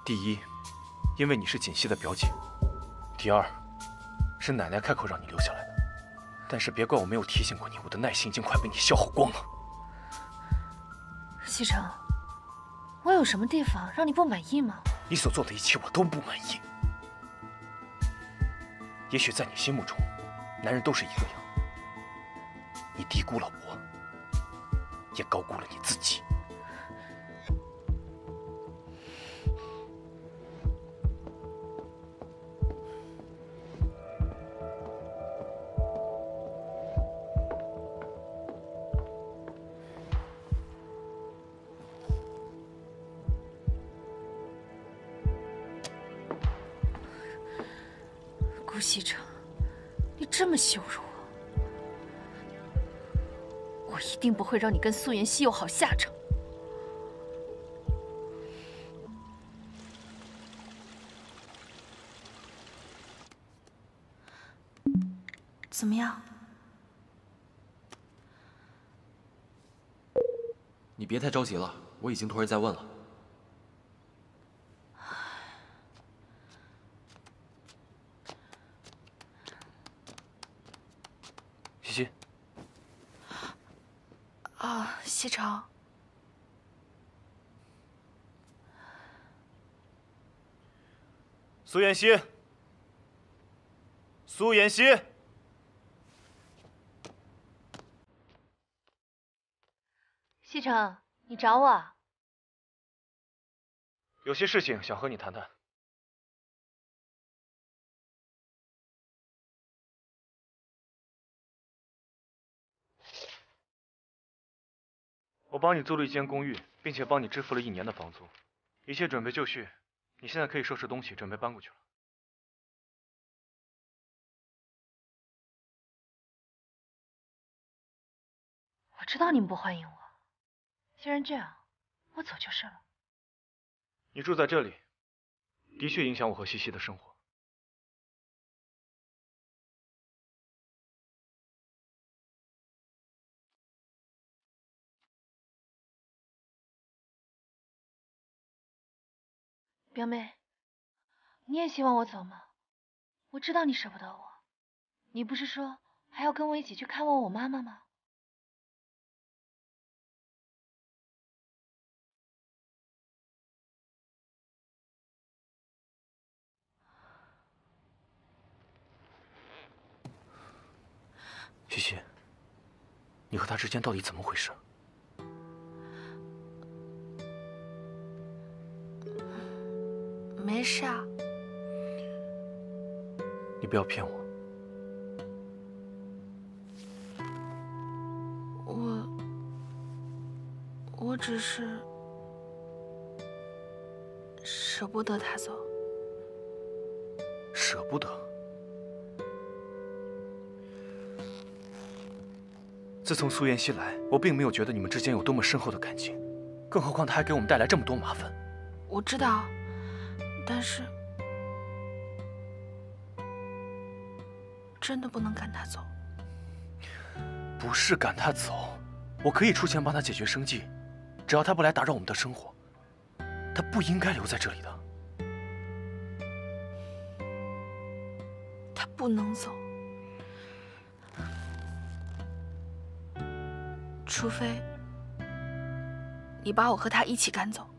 第一，因为你是锦溪的表姐；第二，是奶奶开口让你留下来的。但是别怪我没有提醒过你，我的耐心已经快被你消耗光了。 西城，我有什么地方让你不满意吗？ 你所做的一切我都不满意。也许在你心目中，男人都是一个样。你低估了我，也高估了你自己。 顾西城，你这么羞辱我，我一定不会让你跟苏妍希有好下场。 怎么样？ 你别太着急了，我已经托人在问了。 西西。 啊，西城。 苏妍希，苏妍希。 西城，你找我？ 有些事情想和你谈谈。我帮你租了一间公寓，并且帮你支付了1年的房租，一切准备就绪，你现在可以收拾东西，准备搬过去了。 我知道你们不欢迎我，既然这样，我走就是了。 你住在这里，的确影响我和西西的生活。 表妹，你也希望我走吗？我知道你舍不得我，你不是说还要跟我一起去看望我妈妈吗？ 西西，你和他之间到底怎么回事？ 没事啊。 你不要骗我。 我只是舍不得他走。 舍不得？自从苏妍希来，我并没有觉得你们之间有多么深厚的感情，更何况他还给我们带来这么多麻烦。 我知道，但是真的不能赶他走。 不是赶他走，我可以出钱帮他解决生计，只要他不来打扰我们的生活，他不应该留在这里的。 他不能走，除非你把我和他一起赶走。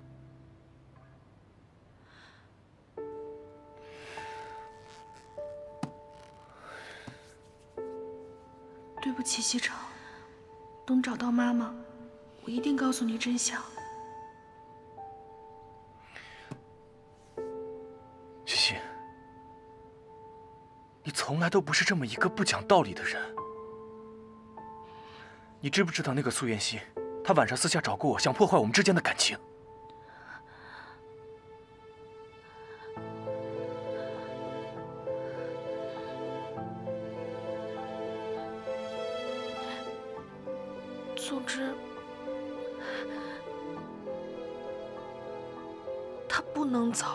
对不起，西城，等找到妈妈，我一定告诉你真相。 西西，你从来都不是这么一个不讲道理的人。你知不知道那个苏妍希，她晚上私下找过我，想破坏我们之间的感情。 总之，他不能走。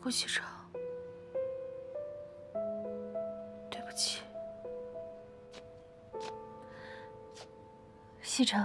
顾西城，对不起。 西城。